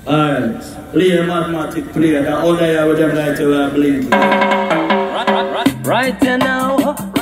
Alright. Play a mathematic player. The other year with them like to believe. Right now.